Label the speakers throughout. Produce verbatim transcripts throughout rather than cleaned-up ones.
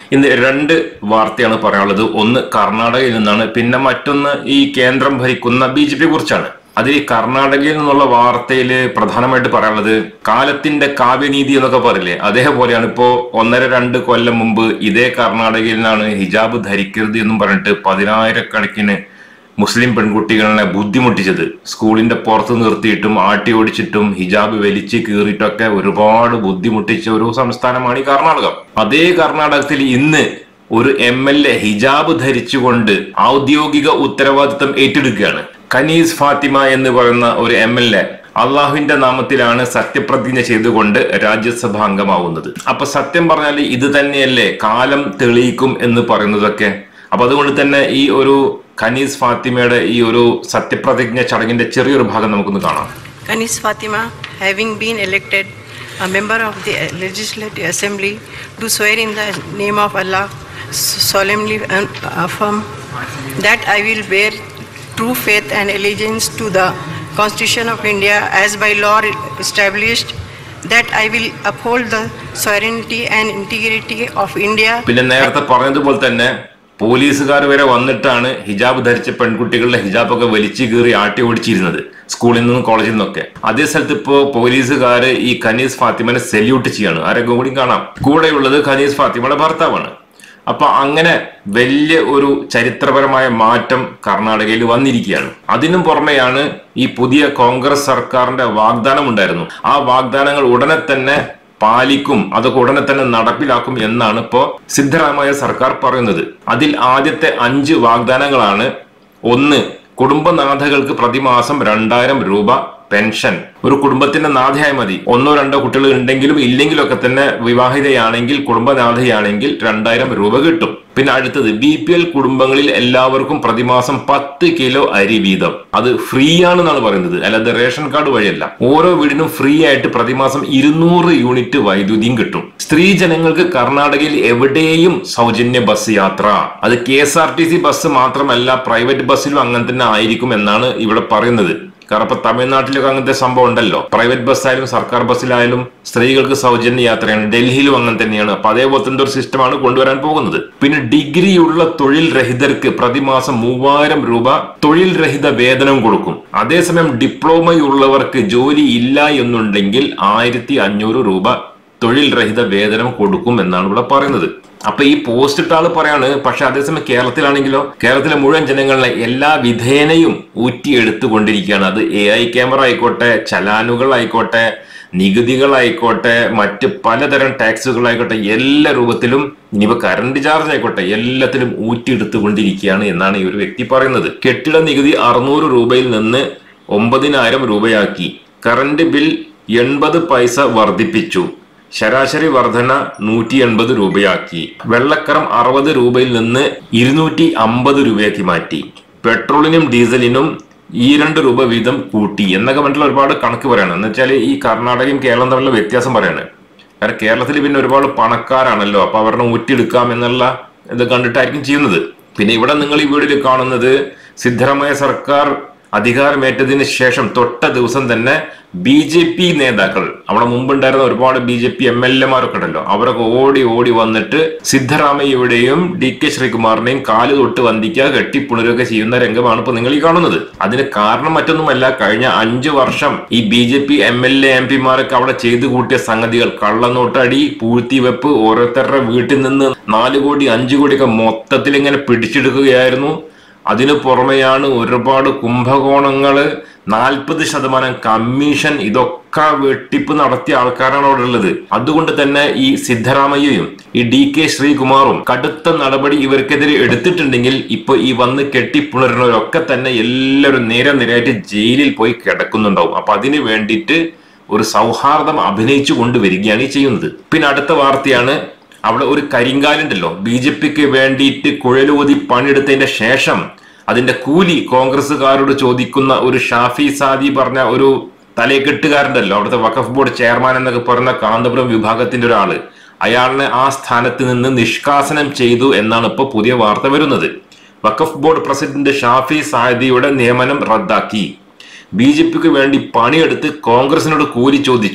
Speaker 1: ഇന്ന് രണ്ട് വാർത്തയാണ് പറയാനുള്ളത്. ഒന്ന് കർണാടകയിൽ നിന്നാണ്, പിന്നെ മറ്റൊന്ന് ഈ കേന്ദ്രം ഭരിക്കുന്ന ബി ജെ പിയെ കുറിച്ചാണ്. അതിൽ ഈ കർണാടകയിൽ നിന്നുള്ള വാർത്തയിൽ പ്രധാനമായിട്ട് പറയാനുള്ളത് കാലത്തിന്റെ കാവ്യനീതി എന്നൊക്കെ പറയില്ലേ, അതേപോലെയാണ്. ഇപ്പോ ഒന്നര രണ്ട് കൊല്ലം മുമ്പ് ഇതേ കർണാടകയിൽ നിന്നാണ് ഹിജാബ് ധരിക്കരുത് എന്നും പറഞ്ഞിട്ട് പതിനായിരക്കണക്കിന് മുസ്ലിം പെൺകുട്ടികളെ ബുദ്ധിമുട്ടിച്ചത്. സ്കൂളിന്റെ പുറത്ത് നിർത്തിയിട്ടും ആട്ടി ഓടിച്ചിട്ടും ഹിജാബ് വലിച്ചു കീറിയിട്ടൊക്കെ ഒരുപാട് ബുദ്ധിമുട്ടിച്ച ഒരു സംസ്ഥാനമാണ് ഈ കർണാടകം. അതേ കർണാടകത്തിൽ ഇന്ന് ഒരു എം എൽ എ ഹിജാബ് ധരിച്ചുകൊണ്ട് ഔദ്യോഗിക ഉത്തരവാദിത്തം ഏറ്റെടുക്കുകയാണ്. കനീസ് ഫാത്തിമ എന്ന് പറയുന്ന ഒരു എം എൽ എ അള്ളാഹുവിന്റെ നാമത്തിലാണ് സത്യപ്രതിജ്ഞ ചെയ്തുകൊണ്ട് രാജ്യസഭ അംഗമാവുന്നത്. അപ്പൊ സത്യം പറഞ്ഞാൽ ഇത് തന്നെയല്ലേ കാലം തെളിയിക്കും എന്ന് പറയുന്നതൊക്കെ. അപ്പൊ അതുകൊണ്ട് തന്നെ ഈ ഒരു കനീസ് ഫാത്തിമയുടെ ഈ ഒരു സത്യപ്രതിജ്ഞ ചടങ്ങിന്റെ ചെറിയൊരു ഭാഗം നമുക്കൊന്ന് കാണാം.
Speaker 2: കനീസ് Fathima, having been elected a member of the Legislative Assembly, do swear in the name of Allah, solemnly affirm that I will bear true faith and allegiance to the Constitution of India as by law established, that I will uphold the sovereignty and integrity of India.
Speaker 1: പിന്നെ നേരത്തെ പറഞ്ഞതുപോലെ തന്നെ പോലീസുകാർ വരെ വന്നിട്ടാണ് ഹിജാബ് ധരിച്ച പെൺകുട്ടികളുടെ ഹിജാബൊക്കെ വലിച്ചു കീറി ആട്ടി ഓടിച്ചിരുന്നത്, സ്കൂളിൽ നിന്നും കോളേജിൽ നിന്നൊക്കെ. അതേ സ്ഥലത്ത് ഇപ്പോ പോലീസുകാര് ഈ കനീസ് ഫാത്തിമനെ സെല്യൂട്ട് ചെയ്യാണ്. ആരൊക്കെ കൂടി കാണാം. കൂടെയുള്ളത് കനീസ് ഫാത്തിമയുടെ ഭർത്താവാണ്. അപ്പൊ അങ്ങനെ വലിയ ഒരു ചരിത്രപരമായ മാറ്റം കർണാടകയിൽ വന്നിരിക്കുകയാണ്. അതിനും പുറമെയാണ് ഈ പുതിയ കോൺഗ്രസ് സർക്കാരിന്റെ വാഗ്ദാനം ഉണ്ടായിരുന്നു. ആ വാഗ്ദാനങ്ങൾ ഉടനെ തന്നെ പാലിക്കും, അതൊക്കെ ഉടനെ തന്നെ നടപ്പിലാക്കും എന്നാണ് ഇപ്പോ സിദ്ധരാമയ്യ സർക്കാർ പറയുന്നത്. അതിൽ ആദ്യത്തെ അഞ്ച് വാഗ്ദാനങ്ങളാണ്. ഒന്ന്, കുടുംബനാഥകൾക്ക് പ്രതിമാസം രണ്ടായിരം രൂപ പെൻഷൻ. ഒരു കുടുംബത്തിന്റെ നാഥയായി മതി, ഒന്നോ രണ്ടോ കുട്ടികൾ ഉണ്ടെങ്കിലും ഇല്ലെങ്കിലും ഒക്കെ തന്നെ വിവാഹിതയാണെങ്കിൽ കുടുംബനാഥയാണെങ്കിൽ രണ്ടായിരം രൂപ കിട്ടും. പിന്നെ അടുത്തത്, ബി പി എൽ കുടുംബങ്ങളിൽ എല്ലാവർക്കും പ്രതിമാസം പത്ത് കിലോ അരി വീതം. അത് ഫ്രീ ആണെന്നാണ് പറയുന്നത്, അല്ലാതെ റേഷൻ കാർഡ് വഴിയല്ല. ഓരോ വീടിനും ഫ്രീ ആയിട്ട് പ്രതിമാസം ഇരുന്നൂറ് യൂണിറ്റ് വൈദ്യുതിയും കിട്ടും. സ്ത്രീ ജനങ്ങൾക്ക് കർണാടകയിൽ എവിടെയും സൗജന്യ ബസ് യാത്ര. അത് K S R T C bus മാത്രമല്ല, പ്രൈവറ്റ് ബസ്സിലും അങ്ങനെ തന്നെ ആയിരിക്കും എന്നാണ് ഇവിടെ പറയുന്നത്. കാരണം ഇപ്പൊ തമിഴ്നാട്ടിലൊക്കെ അങ്ങനത്തെ സംഭവം ഉണ്ടല്ലോ, പ്രൈവറ്റ് ബസ്സായാലും സർക്കാർ ബസ്സിലായാലും സ്ത്രീകൾക്ക് സൗജന്യ യാത്രയാണ്. ഡൽഹിയിലും അങ്ങനെ തന്നെയാണ്. അപ്പൊ അതേപോലത്തെ ഒരു സിസ്റ്റമാണ് കൊണ്ടുവരാൻ പോകുന്നത്. പിന്നെ ഡിഗ്രിയുള്ള തൊഴിൽ രഹിതർക്ക് പ്രതിമാസം മൂവായിരം രൂപ തൊഴിൽ രഹിത വേതനം കൊടുക്കും. അതേസമയം ഡിപ്ലോമയുള്ളവർക്ക് ജോലി ഇല്ല എന്നുണ്ടെങ്കിൽ ആയിരത്തി അഞ്ഞൂറ് രൂപ തൊഴിൽ രഹിത വേതനം കൊടുക്കും എന്നാണ് ഇവിടെ പറയുന്നത്. അപ്പൊ ഈ പോസ്റ്റ് ഇട്ട ആള് പറയാണ്. പക്ഷെ അതേസമയം കേരളത്തിലാണെങ്കിലോ, കേരളത്തിലെ മുഴുവൻ ജനങ്ങളെ എല്ലാ വിധേനയും ഊറ്റിയെടുത്തുകൊണ്ടിരിക്കുകയാണ്. അത് എ ഐ ക്യാമറ ആയിക്കോട്ടെ, ചലാനുകൾ ആയിക്കോട്ടെ, നികുതികളായിക്കോട്ടെ, മറ്റ് പലതരം ടാക്സുകളായിക്കോട്ടെ, എല്ലാ രൂപത്തിലും, ഇനിയിപ്പോ കറണ്ട് ചാർജ് ആയിക്കോട്ടെ, എല്ലാത്തിലും ഊറ്റിയെടുത്തുകൊണ്ടിരിക്കുകയാണ് എന്നാണ് ഈ ഒരു വ്യക്തി പറയുന്നത്. കെട്ടിട നികുതി അറുന്നൂറ് രൂപയിൽ നിന്ന് ഒമ്പതിനായിരം രൂപയാക്കി. കറണ്ട് ബിൽ എൺപത് പൈസ വർദ്ധിപ്പിച്ചു. ശരാശരി വർധന നൂറ്റി എൺപത് രൂപയാക്കി. വെള്ളക്കരം അറുപത് രൂപയിൽ നിന്ന് ഇരുന്നൂറ്റി അമ്പത് രൂപയാക്കി മാറ്റി. പെട്രോളിനും ഡീസലിനും ഈ രണ്ട് രൂപ വീതം കൂട്ടി എന്നൊക്കെ പറഞ്ഞിട്ടുള്ള ഒരുപാട് കണക്ക് പറയാണ്. എന്ന് വെച്ചാൽ ഈ കർണാടകയും കേരളം തമ്മിലുള്ള വ്യത്യാസം പറയാണ്. കാരണം കേരളത്തിൽ പിന്നെ ഒരുപാട് പണക്കാരാണല്ലോ, അപ്പൊ അവരുടെ ഊറ്റിയെടുക്കാം എന്നുള്ള ഇത് കണ്ടിട്ടായിരിക്കും ചെയ്യുന്നത്. പിന്നെ ഇവിടെ നിങ്ങൾ ഈ വീഡിയോയിൽ കാണുന്നത് സിദ്ധരാമയ്യ സർക്കാർ അധികാരമേറ്റതിന് ശേഷം തൊട്ട ദിവസം തന്നെ ബി ജെ പി നേതാക്കൾ, അവിടെ മുമ്പുണ്ടായിരുന്ന ഒരുപാട് B J P M L എമാരൊക്കെ ഉണ്ടല്ലോ, അവരൊക്കെ ഓടി ഓടി വന്നിട്ട് സിദ്ധരാമയ്യയുടെയും ഡി കെ ശ്രീകുമാറിന്റെയും കാല് തൊട്ട് വന്ദിക്കുക, കെട്ടിപ്പുണരുകയൊക്കെ ചെയ്യുന്ന രംഗമാണ് ഇപ്പൊ നിങ്ങൾ ഈ കാണുന്നത്. അതിന് കാരണം മറ്റൊന്നുമല്ല, കഴിഞ്ഞ അഞ്ചു വർഷം ഈ B J P M L A M പിമാരൊക്കെ അവിടെ ചെയ്തു കൂട്ടിയ സംഗതികൾ, കള്ളനോട്ടടി, പൂഴ്ത്തിവെപ്പ്, ഓരോരുത്തരുടെ വീട്ടിൽ നിന്ന് നാല് കോടി അഞ്ചു കോടിയൊക്കെ മൊത്തത്തിൽ ഇങ്ങനെ പിടിച്ചെടുക്കുകയായിരുന്നു. അതിനു പുറമെയാണ് ഒരുപാട് കുംഭകോണങ്ങള്, നാൽപ്പത് ശതമാനം കമ്മീഷൻ, ഇതൊക്കെ വെട്ടിപ്പ് നടത്തിയ ആൾക്കാരാണ് അവിടെ ഉള്ളത്. അതുകൊണ്ട് തന്നെ ഈ സിദ്ധരാമയ്യയും ഈ ഡി കെ ശ്രീകുമാറും കടുത്ത നടപടി ഇവർക്കെതിരെ എടുത്തിട്ടുണ്ടെങ്കിൽ ഇപ്പൊ ഈ വന്ന് കെട്ടിപ്പുണരുന്നവരൊക്കെ തന്നെ എല്ലാവരും നേരെ നിരയായിട്ട് ജയിലിൽ പോയി കിടക്കുന്നുണ്ടാവും. അപ്പൊ അതിന് വേണ്ടിയിട്ട് ഒരു സൗഹാർദ്ദം അഭിനയിച്ചു കൊണ്ടുവരികയാണ് ഈ ചെയ്യുന്നത്. പിന്നെ അടുത്ത വാർത്തയാണ്, അവിടെ ഒരു കരിങ്കാലുണ്ടല്ലോ, ബി ജെ പിക്ക് വേണ്ടിയിട്ട് കുഴലൂതി പണിയെടുത്തതിന്റെ ശേഷം അതിന്റെ കൂലി കോൺഗ്രസുകാരോട് ചോദിക്കുന്ന ഒരു ഷാഫി സാദി പറഞ്ഞ ഒരു തലയെക്കെട്ടുകാരുണ്ടല്ലോ, അവിടുത്തെ വഖഫ് ബോർഡ് ചെയർമാൻ എന്നൊക്കെ പറയുന്ന കാന്തപുരം വിഭാഗത്തിന്റെ ഒരാള്, അയാളിനെ ആ സ്ഥാനത്ത് നിന്ന് നിഷ്കാസനം ചെയ്തു എന്നാണ് ഇപ്പൊ പുതിയ വാർത്ത വരുന്നത്. വഖഫ് ബോർഡ് പ്രസിഡന്റ് ഷാഫി സാദിയുടെ നിയമനം റദ്ദാക്കി. ബി ജെ പിക്ക് വേണ്ടി പണിയെടുത്ത് കോൺഗ്രസിനോട് കൂലി ചോദിച്ചു.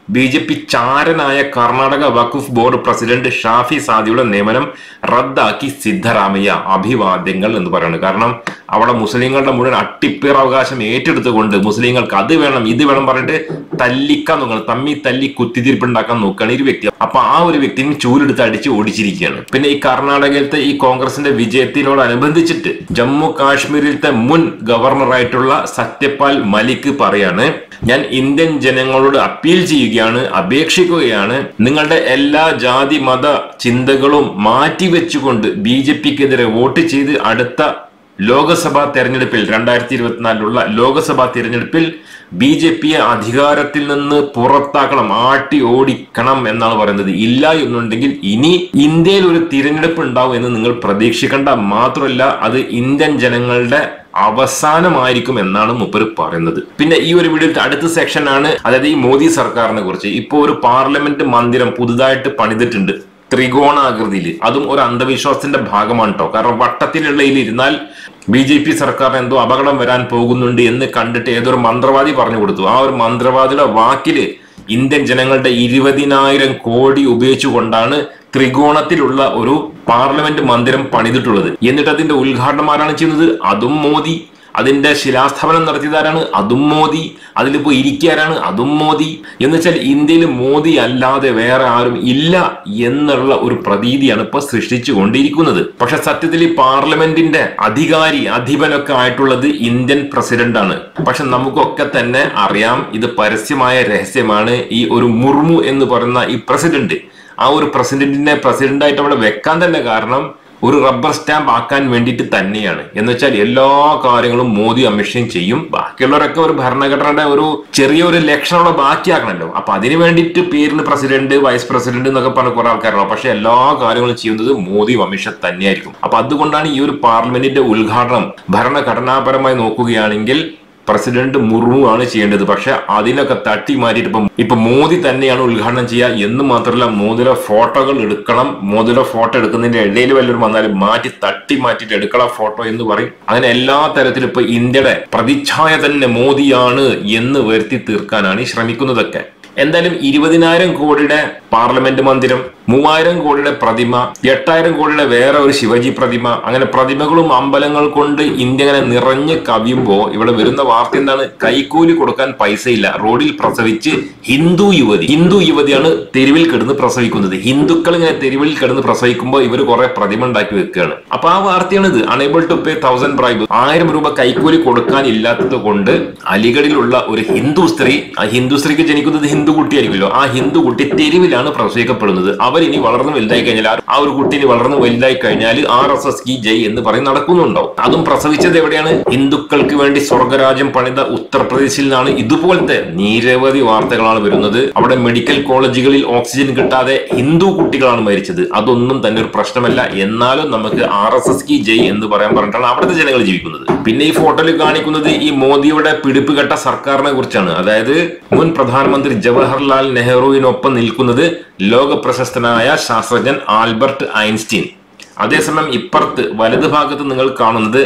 Speaker 1: ബി ജെ പി ചാരനായ കർണാടക വഖഫ് ബോർഡ് പ്രസിഡന്റ് ഷാഫി സാദിയുടെ നിയമനം റദ്ദാക്കി സിദ്ധരാമയ്യ. അഭിവാദ്യങ്ങൾ എന്ന് പറയുന്നത്. കാരണം അവിടെ മുസ്ലിങ്ങളുടെ മുഴുവൻ അട്ടിപ്പേറവകാശം ഏറ്റെടുത്തുകൊണ്ട് മുസ്ലിങ്ങൾക്ക് അത് വേണം ഇത് വേണം പറഞ്ഞിട്ട് തല്ലിക്കാൻ നോക്കണം, തമ്മി തല്ലി കുത്തിത്തിരിപ്പുണ്ടാക്കാൻ നോക്കുകയാണ് ഈ വ്യക്തി. അപ്പൊ ആ ഒരു വ്യക്തിനെ ചൂലെടുത്ത് അടിച്ച് ഓടിച്ചിരിക്കുകയാണ്. പിന്നെ ഈ കർണാടകയിലത്തെ ഈ കോൺഗ്രസിന്റെ വിജയത്തിനോടനുബന്ധിച്ചിട്ട് ജമ്മു കാശ്മീരിലത്തെ മുൻ ഗവർണറായിട്ടുള്ള സത്യപാൽ മലിക് പറയാണ്, ഞാൻ ഇന്ത്യൻ ജനങ്ങളോട് അപ്പീൽ ചെയ്യുകയാണ്, അപേക്ഷിക്കുകയാണ്, നിങ്ങളുടെ എല്ലാ ജാതി മത ചിന്തകളും മാറ്റിവെച്ചുകൊണ്ട് ബി ജെ പിക്കെതിരെ വോട്ട് ചെയ്ത് അടുത്ത ലോകസഭാ തെരഞ്ഞെടുപ്പിൽ രണ്ടായിരത്തി ഇരുപത്തിനാലിലുള്ള ലോകസഭാ തിരഞ്ഞെടുപ്പിൽ ബി ജെ പിയെ അധികാരത്തിൽ നിന്ന് പുറത്താക്കണം, ആട്ടി ഓടിക്കണം എന്നാണ് പറയുന്നത്. ഇല്ല എന്നുണ്ടെങ്കിൽ ഇനി ഇന്ത്യയിൽ ഒരു തിരഞ്ഞെടുപ്പ് ഉണ്ടാവും എന്ന് നിങ്ങൾ പ്രതീക്ഷിക്കേണ്ട. മാത്രമല്ല അത് ഇന്ത്യൻ ജനങ്ങളുടെ അവസാനമായിരിക്കും എന്നാണ് മൂപ്പര് പറയുന്നത്. പിന്നെ ഈ ഒരു വീഡിയോയിൽ അടുത്ത സെക്ഷൻ ആണ്, അതായത് ഈ മോദി സർക്കാരിനെ കുറിച്ച്. ഇപ്പോ ഒരു പാർലമെന്റ് മന്ദിരം പുതുതായിട്ട് പണിതിട്ടുണ്ട് ത്രികോണാകൃതിയിൽ. അതും ഒരു അന്ധവിശ്വാസത്തിന്റെ ഭാഗമാണ് കേട്ടോ. കാരണം വട്ടത്തിലുള്ള ഇരുന്നാൽ ബി ജെ പി സർക്കാരിന് എന്തോ അപകടം വരാൻ പോകുന്നുണ്ട് എന്ന് കണ്ടിട്ട് ഏതൊരു മന്ത്രവാദി പറഞ്ഞു കൊടുത്തു. ആ ഒരു മന്ത്രവാദിയുടെ വാക്കില് ഇന്ത്യൻ ജനങ്ങളുടെ ഇരുപതിനായിരം കോടി ഉപയോഗിച്ചുകൊണ്ടാണ് ത്രികോണത്തിലുള്ള ഒരു പാർലമെന്റ് മന്ദിരം പണിതിട്ടുള്ളത്. എന്നിട്ട് അതിന്റെ ഉദ്ഘാടനം ആരാണ് ചെയ്യുന്നത്? അതും മോദി. അതിന്റെ ശിലാസ്ഥാപനം നടത്തിയതാരാണ്? അതും മോദി. അതിലിപ്പോ ഇരിക്കാരാണ്? അതും മോദി. എന്ന് വെച്ചാൽ ഇന്ത്യയിൽ മോദി അല്ലാതെ വേറെ ആരും ഇല്ല എന്നുള്ള ഒരു പ്രതീതിയാണ് ഇപ്പൊ സൃഷ്ടിച്ചു കൊണ്ടിരിക്കുന്നത്. പക്ഷെ സത്യത്തിൽ ഈ പാർലമെന്റിന്റെ അധികാരി അധിപനൊക്കെ ആയിട്ടുള്ളത് ഇന്ത്യൻ പ്രസിഡന്റ് ആണ്. പക്ഷെ നമുക്കൊക്കെ തന്നെ അറിയാം ഇത് പരസ്യമായ രഹസ്യമാണ്. ഈ ഒരു മുർമു എന്ന് പറയുന്ന ഈ പ്രസിഡന്റ്, ആ ഒരു പ്രസിഡന്റിനെ പ്രസിഡന്റായിട്ട് അവിടെ വെക്കാൻ തന്നെ കാരണം ഒരു റബ്ബർ സ്റ്റാമ്പ് ആക്കാൻ വേണ്ടിയിട്ട് തന്നെയാണ്. എന്ന് വെച്ചാൽ എല്ലാ കാര്യങ്ങളും മോദി അമിത്ഷയും ചെയ്യും, ബാക്കിയുള്ളവരൊക്കെ ഒരു ഭരണഘടനയുടെ ഒരു ചെറിയൊരു ലക്ഷണമുള്ള ബാക്കിയാക്കണല്ലോ. അപ്പൊ അതിന് വേണ്ടിയിട്ട് പേരിന് പ്രസിഡന്റ് വൈസ് പ്രസിഡന്റ് എന്നൊക്കെ പറഞ്ഞ കുറെ ആൾക്കാരുണ്ടാവും. പക്ഷെ എല്ലാ കാര്യങ്ങളും ചെയ്യുന്നത് മോദി അമിത്ഷാ തന്നെയായിരിക്കും. അപ്പൊ അതുകൊണ്ടാണ് ഈ ഒരു പാർലമെന്റിന്റെ ഉദ്ഘാടനം ഭരണഘടനാപരമായി നോക്കുകയാണെങ്കിൽ പ്രസിഡന്റ് മുർമു ആണ് ചെയ്യേണ്ടത്. പക്ഷെ അതിനൊക്കെ തട്ടി മാറ്റിയിട്ട് ഇപ്പം ഇപ്പൊ മോദി തന്നെയാണ് ഉദ്ഘാടനം ചെയ്യുക എന്ന് മാത്രമല്ല മോദിയുടെ ഫോട്ടോകൾ എടുക്കണം. മോദിയുടെ ഫോട്ടോ എടുക്കുന്നതിന്റെ ഇടയിൽ വല്ലവരും വന്നാലും മാറ്റി തട്ടി മാറ്റിയിട്ട് എടുക്കണം ഫോട്ടോ എന്ന് പറയും. അങ്ങനെ എല്ലാ തരത്തിലും ഇപ്പൊ ഇന്ത്യയുടെ പ്രതിച്ഛായ തന്നെ മോദിയാണ് എന്ന് വരുത്തി തീർക്കാനാണ് ഈ ശ്രമിക്കുന്നതൊക്കെ. എന്തായാലും ഇരുപതിനായിരം കോടിയുടെ പാർലമെന്റ് മന്ദിരം, മൂവായിരം കോടിയുടെ പ്രതിമ, എട്ടായിരം കോടിയുടെ വേറെ ഒരു ശിവജി പ്രതിമ, അങ്ങനെ പ്രതിമകളും അമ്പലങ്ങൾ കൊണ്ട് ഇന്ത്യ അങ്ങനെ നിറഞ്ഞ് കവിയുമ്പോ ഇവിടെ വരുന്ന വാർത്ത എന്താണ്? കൈക്കൂലി കൊടുക്കാൻ പൈസയില്ല, റോഡിൽ പ്രസവിച്ച് ഹിന്ദു യുവതി ഹിന്ദു യുവതിയാണ് തെരുവിൽ കിടന്ന് പ്രസവിക്കുന്നത്. ഹിന്ദുക്കൾ ഇങ്ങനെ തെരുവിൽ കിടന്ന് പ്രസവിക്കുമ്പോൾ ഇവർ കുറെ പ്രതിമ ഉണ്ടാക്കി വെക്കുകയാണ്. അപ്പൊ ആ വാർത്തയാണ് ഇത്. Unable to pay thousand bribe, ആയിരം രൂപ കൈക്കൂലി കൊടുക്കാൻ ഇല്ലാത്തത് കൊണ്ട് അലിഗഡിലുള്ള ഒരു ഹിന്ദു സ്ത്രീ, ആ ഹിന്ദു സ്ത്രീക്ക് ജനിക്കുന്നത് ഹിന്ദു കുട്ടിയായിരിക്കുമല്ലോ, ആ ഹിന്ദു കുട്ടി തെരുവിലാണ് പ്രസവിക്കപ്പെടുന്നത്. അവരിനി വളർന്ന് വലുതായി കഴിഞ്ഞാൽ ആ ഒരു കുട്ടിന് വളർന്ന് വലുതായി കഴിഞ്ഞാൽ ആർ എസ് എസ് കി ജയ് എന്ന് പറയും നടക്കുന്നുണ്ടാവും. അതും പ്രസവിച്ചത് എവിടെയാണ്? ഹിന്ദുക്കൾക്ക് വേണ്ടി സ്വർഗരാജ്യം പണിത ഉത്തർപ്രദേശിൽ നിന്നാണ്. ഇതുപോലത്തെ നിരവധി വാർത്തകളാണ് വരുന്നത്. അവിടെ മെഡിക്കൽ കോളേജുകളിൽ ഓക്സിജൻ കിട്ടാതെ ഹിന്ദു കുട്ടികളാണ് മരിച്ചത്. അതൊന്നും തന്നെ ഒരു പ്രശ്നമല്ല. എന്നാലും നമുക്ക് ആർ എസ് എസ് കി ജയ് എന്ന് പറയാൻ പറഞ്ഞിട്ടാണ് അവിടുത്തെ ജനങ്ങൾ ജീവിക്കുന്നത്. പിന്നെ ഈ ഫോട്ടോയിൽ കാണിക്കുന്നത് ഈ മോദിയുടെ പിടിപ്പ് കെട്ട സർക്കാരിനെ കുറിച്ചാണ്. അതായത് മുൻ പ്രധാനമന്ത്രി ജവഹർലാൽ നെഹ്റുവിനൊപ്പം നിൽക്കുന്നത് ലോക പ്രശസ്തനായ ശാസ്ത്രജ്ഞൻ ആൽബർട്ട് ഐൻസ്റ്റീൻ. അതേസമയം ഇപ്പുറത്ത് വലതു ഭാഗത്ത് നിങ്ങൾ കാണുന്നത്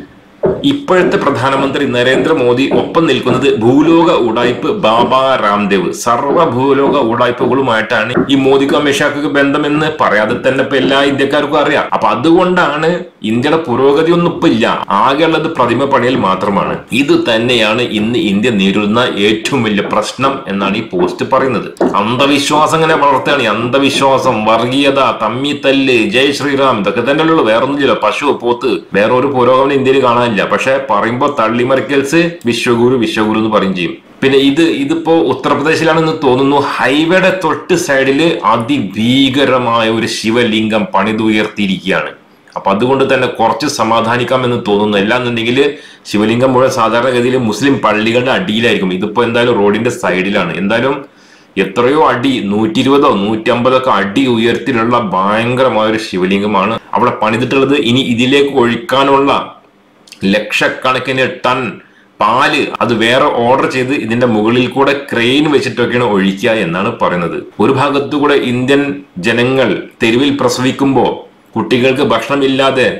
Speaker 1: ഇപ്പോഴത്തെ പ്രധാനമന്ത്രി നരേന്ദ്രമോദി, ഒപ്പം നിൽക്കുന്നത് ഭൂലോക ഉടായ്പ് ബാബ രാംദേവ്. സർവ്വ ഭൂലോക ഉടായ്പകളുമായിട്ടാണ് ഈ മോദിക്കും അമിത്ഷാക്ക് ബന്ധമെന്ന് പറയാതെ തന്നെ ഇപ്പൊ എല്ലാ ഇന്ത്യക്കാർക്കും അറിയാം. അപ്പൊ അതുകൊണ്ടാണ് ഇന്ത്യയുടെ പുരോഗതി ഒന്നും ഇപ്പൊ ഇല്ല, ആകെയുള്ളത് പ്രതിമ പണിയൽ മാത്രമാണ്. ഇത് തന്നെയാണ് ഇന്ന് ഇന്ത്യ നേരിടുന്ന ഏറ്റവും വലിയ പ്രശ്നം എന്നാണ് ഈ പോസ്റ്റ് പറയുന്നത്. അന്ധവിശ്വാസം ഇങ്ങനെ വളർത്തുകയാണ്. ഈ അന്ധവിശ്വാസം, വർഗീയത, തമ്മി തല്ല്, ജയ് ശ്രീറാം, ഇതൊക്കെ തന്നെയുള്ളൂ. വേറൊന്നുമില്ല. പശു, പോത്ത്, വേറൊരു പുരോഗമനം ഇന്ത്യയിൽ കാണാനില്ല. പക്ഷെ പറയുമ്പോ തള്ളിമറിക്കൽസ് വിശ്വഗുരു വിശ്വഗുരു എന്ന് പറയും ചെയ്യും. പിന്നെ ഇത് ഇതിപ്പോ ഉത്തർപ്രദേശിലാണെന്ന് തോന്നുന്നു. ഹൈവേയുടെ തൊട്ട് സൈഡില് അതിഭീകരമായ ഒരു ശിവലിംഗം പണിതുയർത്തിയിരിക്കുകയാണ്. അപ്പൊ അതുകൊണ്ട് തന്നെ കുറച്ച് സമാധാനിക്കാമെന്ന് തോന്നുന്നു. അല്ലാന്നുണ്ടെങ്കിൽ ശിവലിംഗം മുഴുവൻ സാധാരണഗതിയിൽ മുസ്ലിം പള്ളികളുടെ അടിയിലായിരിക്കും. ഇതിപ്പോ എന്തായാലും റോഡിന്റെ സൈഡിലാണ്. എന്തായാലും എത്രയോ അടി, നൂറ്റി ഇരുപതോ നൂറ്റി അമ്പതൊക്കെ അടി ഉയരത്തിലുള്ള ഭയങ്കരമായ ഒരു ശിവലിംഗമാണ് അവിടെ പണിതിട്ടുള്ളത്. ഇനി ഇതിലേക്ക് ഒഴിക്കാനുള്ള ലക്ഷക്കണക്കിന് ടൺ പാല് അത് വേറെ ഓർഡർ ചെയ്ത് ഇതിന്റെ മുകളിൽ കൂടെ ക്രെയിൻ വെച്ചിട്ടൊക്കെയാണ് ഒഴിക്കുക എന്നാണ് പറയുന്നത്. ഒരു ഭാഗത്തുകൂടെ ഇന്ത്യൻ ജനങ്ങൾ തെരുവിൽ പ്രസവിക്കുമ്പോൾ കുട്ടികൾക്ക് ഭക്ഷണമില്ലാതെ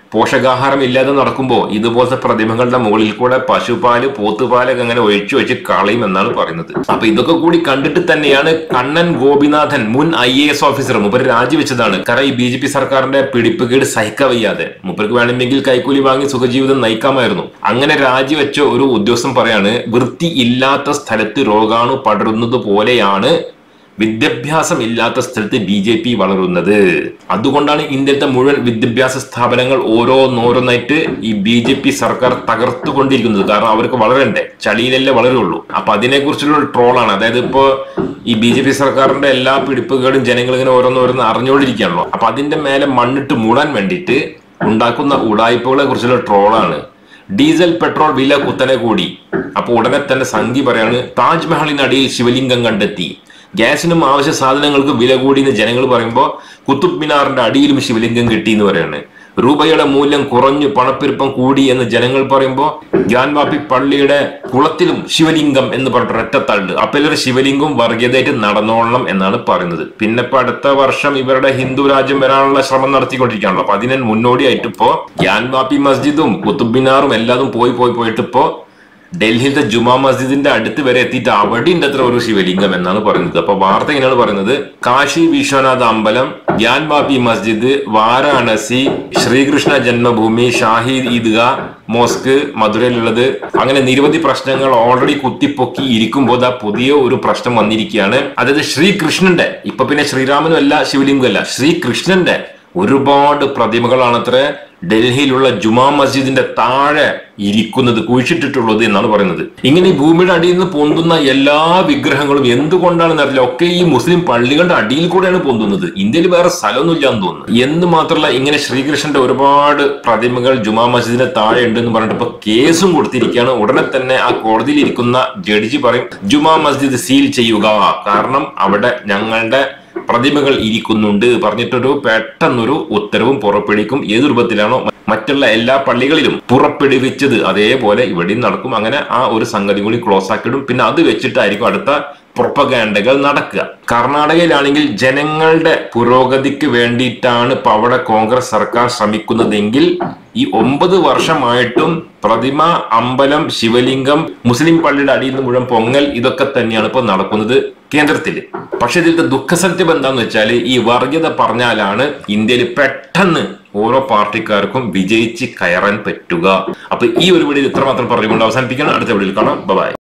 Speaker 1: പോഷകാഹാരം ഇല്ലാതെ നടക്കുമ്പോൾ ഇതുപോലത്തെ പ്രതിമകളുടെ മുകളിൽ കൂടെ പശുപാല് പോത്തുപാലൊക്കെ അങ്ങനെ ഒഴിച്ചു വെച്ച് കളയും എന്നാണ് പറയുന്നത്. അപ്പൊ ഇതൊക്കെ കൂടി കണ്ടിട്ട് തന്നെയാണ് കണ്ണൻ ഗോപിനാഥൻ, മുൻ ഐ എ എസ് ഓഫീസർ, മൂപ്പര് രാജിവെച്ചതാണ്. കാരണം ഈ ബി ജെ പി സർക്കാരിന്റെ പിടിപ്പുകേട് സഹിക്കവയ്യാതെ മൂപ്പർക്ക് വേണമെങ്കിൽ കൈക്കൂലി വാങ്ങി സുഖജീവിതം നയിക്കാമായിരുന്നു. അങ്ങനെ രാജിവെച്ച ഒരു ഉദ്യോഗസ്ഥൻ പറയാണ്, വൃത്തി ഇല്ലാത്ത സ്ഥലത്ത് രോഗാണു പടരുന്നത് പോലെയാണ് വിദ്യാഭ്യാസം ഇല്ലാത്ത സ്ഥലത്ത് ബി ജെ പി വളരുന്നത്. അതുകൊണ്ടാണ് ഇന്ത്യത്തെ മുഴുവൻ വിദ്യാഭ്യാസ സ്ഥാപനങ്ങൾ ഓരോന്നോരോന്നായിട്ട് ഈ ബി ജെ പി സർക്കാർ തകർത്തുകൊണ്ടിരിക്കുന്നത്. കാരണം അവർക്ക് വളരണ്ടേ, ചളിയിലല്ലേ വളരുള്ളൂ. അപ്പൊ അതിനെ കുറിച്ചുള്ള ട്രോളാണ്. അതായത് ഇപ്പോ ഈ ബി ജെ പി സർക്കാരിന്റെ എല്ലാ പിടിപ്പുകളും ജനങ്ങൾ ഇങ്ങനെ ഓരോന്നോരോന്ന് അറിഞ്ഞുകൊണ്ടിരിക്കുകയാണല്ലോ. അപ്പൊ അതിന്റെ മേലെ മണ്ണിട്ട് മൂടാൻ വേണ്ടിയിട്ട് ഉണ്ടാക്കുന്ന ഉടായ്പകളെ കുറിച്ചുള്ള ട്രോളാണ്. ഡീസൽ പെട്രോൾ വില കുത്തനെ കൂടി. അപ്പൊ ഉടനെ തന്നെ സംഘി പറയാണ്, താജ്മഹലിനടിയിൽ ശിവലിംഗം കണ്ടെത്തി. ഗ്യാസിനും ആവശ്യ സാധനങ്ങൾക്ക് വില കൂടി എന്ന് ജനങ്ങൾ പറയുമ്പോൾ കുത്തുബ് മിനാറിന്റെ അടിയിലും ശിവലിംഗം കിട്ടി എന്ന് പറയാണ്. രൂപയുടെ മൂല്യം കുറഞ്ഞു, പണപ്പെരുപ്പം കൂടി എന്ന് ജനങ്ങൾ പറയുമ്പോൾ ഗ്യാൻവാപ്പി പള്ളിയുടെ കുളത്തിലും ശിവലിംഗം എന്ന് പറഞ്ഞിട്ട് ഒറ്റത്തള്ളു. അപ്പൊ ഇവരുടെ ശിവലിംഗവും വർഗീയതയായിട്ട് നടന്നോളണം എന്നാണ് പറയുന്നത്. പിന്നെ ഇപ്പൊ അടുത്ത വർഷം ഇവരുടെ ഹിന്ദു രാജ്യം വരാനുള്ള ശ്രമം നടത്തിക്കൊണ്ടിരിക്കുകയാണല്ലോ. അപ്പൊ അതിന് മുന്നോടിയായിട്ട് ഇപ്പോ ഗ്യാൻവാപ്പി മസ്ജിദും കുത്തുബ് മിനാറും എല്ലാതും പോയി പോയി പോയിട്ട് ഇപ്പോ ഡൽഹിയിലത്തെ ജുമാ മസ്ജിദിന്റെ അടുത്ത് വരെ എത്തിയിട്ട് അവിടെ ഉണ്ട് അത്ര ഒരു ശിവലിംഗം എന്നാണ് പറയുന്നത്. അപ്പൊ വാർത്ത ഇങ്ങനെയാണ് പറയുന്നത്, കാശി വിശ്വനാഥ അമ്പലം, ഗ്യാൻവാപ്പി മസ്ജിദ്, വാരാണസി, ശ്രീകൃഷ്ണ ജന്മഭൂമി, ഷാഹിദ് ഈദ്ഗാ മോസ്ക് മധുരയിലുള്ളത്, അങ്ങനെ നിരവധി പ്രശ്നങ്ങൾ ഓൾറെഡി കുത്തിപ്പൊക്കി ഇരിക്കുമ്പോൾ ആ പുതിയ ഒരു പ്രശ്നം വന്നിരിക്കുകയാണ്. അതായത് ശ്രീകൃഷ്ണന്റെ, ഇപ്പൊ പിന്നെ ശ്രീരാമനും അല്ല ശിവലിംഗം അല്ല, ശ്രീകൃഷ്ണന്റെ ഒരുപാട് പ്രതിമകളാണത്ര ഡൽഹിയിലുള്ള ജുമാ മസ്ജിദിന്റെ താഴെ ഇരിക്കുന്നത്, കുഴിച്ചിട്ടിട്ടുള്ളത് എന്നാണ് പറയുന്നത്. ഇങ്ങനെ ഈ ഭൂമിയുടെ അടിയിൽ നിന്ന് പൊന്തുന്ന എല്ലാ വിഗ്രഹങ്ങളും എന്തുകൊണ്ടാണെന്ന് അറിയില്ല, ഒക്കെ ഈ മുസ്ലിം പള്ളികളുടെ അടിയിൽ കൂടെയാണ് പൊന്തുന്നത്. ഇന്ത്യയിൽ വേറെ സ്ഥലമൊന്നുമില്ല എന്ന് തോന്നുന്നു. എന്ന് മാത്രമല്ല, ഇങ്ങനെ ശ്രീകൃഷ്ണന്റെ ഒരുപാട് പ്രതിമകൾ ജുമാ മസ്ജിദിന്റെ താഴെ ഉണ്ടെന്ന് പറഞ്ഞിട്ട് ഇപ്പൊ കേസും കൊടുത്തിരിക്കുകയാണ്. ഉടനെ തന്നെ ആ കോടതിയിൽ ഇരിക്കുന്ന ജഡ്ജി പറയും, ജുമാ മസ്ജിദ് സീൽ ചെയ്യുക, കാരണം അവിടെ ഞങ്ങളുടെ പ്രതിമകൾ ഇരിക്കുന്നുണ്ട് പറഞ്ഞിട്ടൊരു പെട്ടെന്നൊരു ഉത്തരവും പുറപ്പെടുവിക്കും. ഏത് രൂപത്തിലാണോ മറ്റുള്ള എല്ലാ പള്ളികളിലും പുറപ്പെടുവിച്ചത് അതേപോലെ ഇവിടെയും നടക്കും. അങ്ങനെ ആ ഒരു സംഗതി കൂടി ക്ലോസ് ആക്കിയിടും. പിന്നെ അത് വെച്ചിട്ടായിരിക്കും അടുത്ത പ്രൊപ്പഗാൻഡകൾ നടക്കുക. കർണാടകയിലാണെങ്കിൽ ജനങ്ങളുടെ പുരോഗതിക്ക് വേണ്ടിയിട്ടാണ് ഇപ്പൊ അവിടെ കോൺഗ്രസ് സർക്കാർ ശ്രമിക്കുന്നതെങ്കിൽ ഈ ഒമ്പത് വർഷമായിട്ടും പ്രതിമ, അമ്പലം, ശിവലിംഗം, മുസ്ലിം പള്ളിയുടെ അടിയിൽ നിന്ന് മുഴുവൻ പൊങ്ങൽ, ഇതൊക്കെ തന്നെയാണ് ഇപ്പൊ നടക്കുന്നത് കേന്ദ്രത്തിൽ. പക്ഷെ ഇതിന്റെ ദുഃഖസത്യം എന്താന്ന് വെച്ചാൽ ഈ വർഗീയത പറഞ്ഞാലാണ് ഇന്ത്യയിൽ പെട്ടെന്ന് ഓരോ പാർട്ടിക്കാർക്കും വിജയിച്ച് കയറാൻ പറ്റുക. അപ്പൊ ഈ ഒരു വീഡിയോയിൽ ഇത്രമാത്രം പറഞ്ഞുകൊണ്ട് അവസാനിപ്പിക്കണം. അടുത്ത വീഡിയോയിൽ കാണാം. ബൈ.